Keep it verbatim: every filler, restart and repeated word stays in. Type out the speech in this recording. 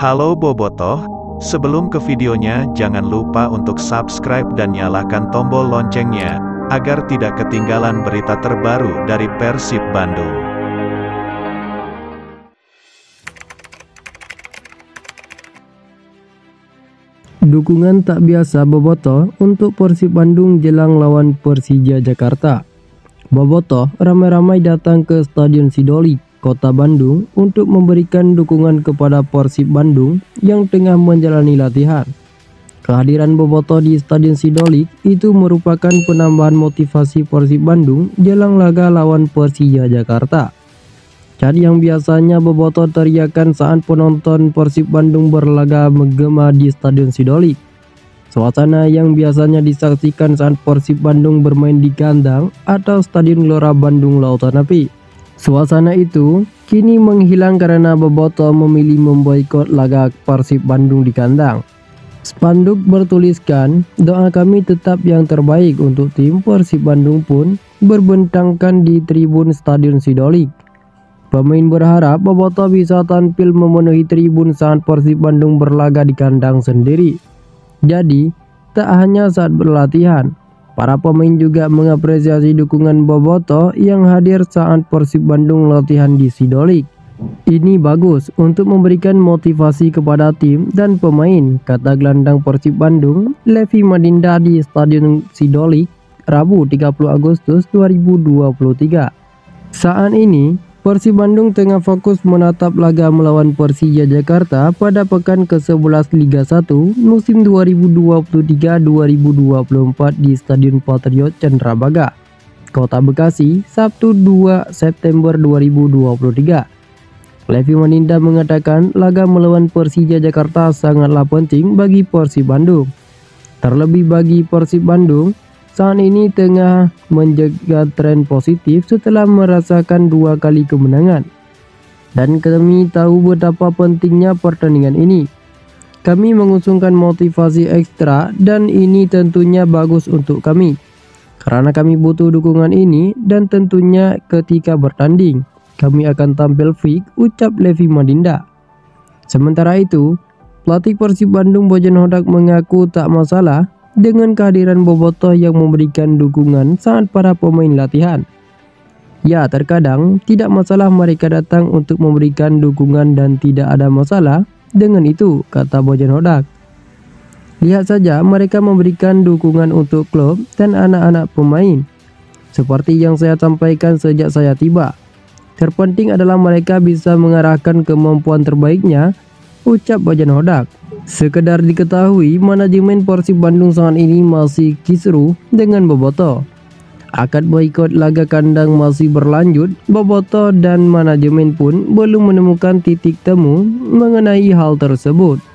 Halo Bobotoh, sebelum ke videonya jangan lupa untuk subscribe dan nyalakan tombol loncengnya, agar tidak ketinggalan berita terbaru dari Persib Bandung. Dukungan tak biasa Bobotoh untuk Persib Bandung jelang lawan Persija Jakarta. Bobotoh ramai-ramai datang ke Stadion Sidolik, Kota Bandung untuk memberikan dukungan kepada Persib Bandung yang tengah menjalani latihan. Kehadiran Bobotoh di Stadion Sidolik itu merupakan penambahan motivasi Persib Bandung jelang laga lawan Persija Jakarta. Cat yang biasanya Bobotoh teriakan saat penonton Persib Bandung berlaga menggema di Stadion Sidolik. Suasana yang biasanya disaksikan saat Persib Bandung bermain di kandang atau Stadion Gelora Bandung Lautan Api. Suasana itu kini menghilang karena Bobotoh memilih memboikot laga Persib Bandung di kandang. Spanduk bertuliskan, "Doa kami tetap yang terbaik untuk tim Persib Bandung" pun berbentangkan di tribun Stadion Sidolik. Pemain berharap Bobotoh bisa tampil memenuhi tribun saat Persib Bandung berlaga di kandang sendiri. Jadi, tak hanya saat berlatihan, para pemain juga mengapresiasi dukungan Bobotoh yang hadir saat Persib Bandung latihan di Sidolik. Ini bagus untuk memberikan motivasi kepada tim dan pemain, kata gelandang Persib Bandung, Levi Madinda di Stadion Sidolik, Rabu tiga puluh Agustus dua ribu dua puluh tiga. Saat ini, Persib Bandung tengah fokus menatap laga melawan Persija Jakarta pada pekan ke sebelas Liga satu musim dua ribu dua puluh tiga dua ribu dua puluh empat di Stadion Patriot Candrabaga, Kota Bekasi, Sabtu dua September dua ribu dua puluh tiga. Levi Madinda mengatakan laga melawan Persija Jakarta sangatlah penting bagi Persib Bandung. Terlebih bagi Persib Bandung, saat ini tengah menjaga tren positif setelah merasakan dua kali kemenangan. Dan kami tahu betapa pentingnya pertandingan ini. Kami mengusungkan motivasi ekstra dan ini tentunya bagus untuk kami. Karena kami butuh dukungan ini dan tentunya ketika bertanding, kami akan tampil fit, ucap Levi Madinda. Sementara itu, pelatih Persib Bandung Bojan Hodak mengaku tak masalah dengan kehadiran Bobotoh yang memberikan dukungan saat para pemain latihan. Ya, terkadang tidak masalah mereka datang untuk memberikan dukungan dan tidak ada masalah dengan itu, kata Bojan Hodak. Lihat saja mereka memberikan dukungan untuk klub dan anak-anak pemain. Seperti yang saya sampaikan sejak saya tiba. Terpenting adalah mereka bisa mengarahkan kemampuan terbaiknya, ucap Bojan Hodak. Sekedar diketahui, manajemen Persib Bandung saat ini masih kisruh dengan Bobotoh. Akad boikot laga kandang masih berlanjut. Bobotoh dan manajemen pun belum menemukan titik temu mengenai hal tersebut.